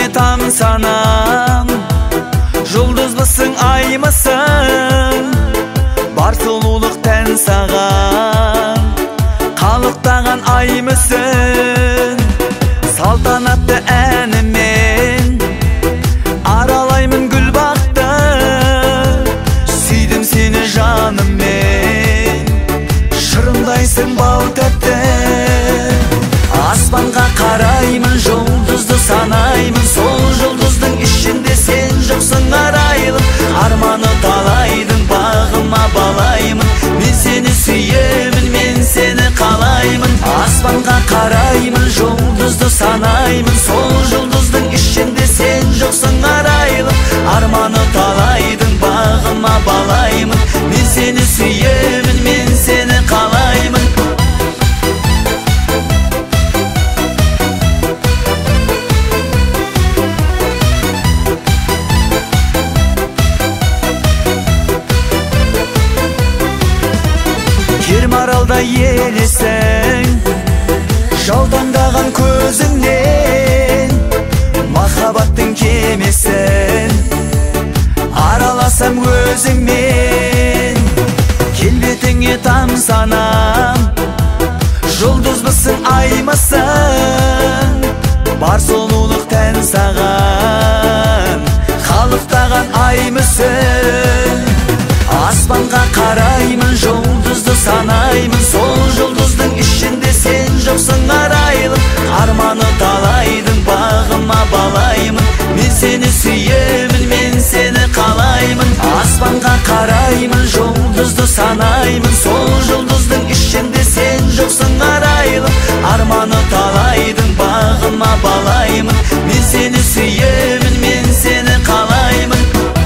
tamsanam, жұлдыз mısın ay mısın? Бар сұлулық тән саған, қалықтаған ay mısın? Салтанатты әнімен аралаймын гүл бақты, сүйдім сені жаныммен, шырымдайсың бал тәтті. Аспанға қараймын, жұлдызды санаймын, сол жұлдыздың ішінде сен жоқсың арайлым. Арманы талайдың бағыма балаймын, мен сені сүйемін, мен сені қалаймын. Аспанға қараймын, жұлдызды санаймын, сол жұлдыздың ішінде сен жоқсың арайлым. Арманы талайдың бағыма балаймын, мен сені сүйемін, мен сені қалаймын. Кермаралда елесің, жаутаңдаған көзіңнен, махаббаттың кемесін араласам өзіңмен. Келбетіңе тамсанам, жұлдыз мısың ай мısың? Бар сұлулық тән саған, қалықтаған ай мısың? Аспанға қараймын, жұлдызды санаймын, сол жұлдыздың ішінде сен жоқсың арайлым. Арманы талайдың бағыма балаймын, мен сені сүйемін, мен сені қалаймын. Аспанға қараймын, жұлдызды санаймын, сол жұлдыздың ішінде сен жоқсың арайлым. Арманы талайдың бағыма балаймын, мен сені сүйемін, мен сені қалаймын.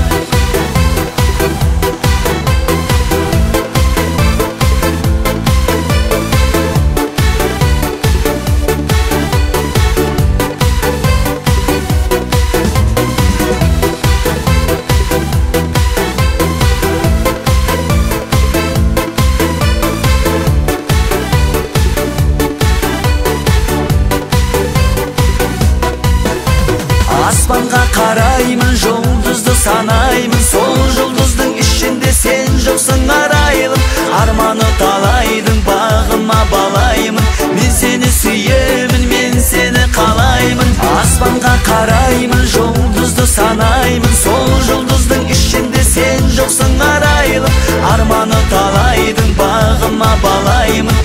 Аспанға қараймын, жұлдызды санаймын, сол жұлдыздың ішінде сен жоқсың арайлым. Арманы талайдың бағыма балаймын, мен сені сүйемін, мен сені қалаймын. Аспанға қараймын, жұлдызды санаймын, сол жұлдыздың ішінде сен жоқсың арайлым. Арманы талайдың бағыма балаймын,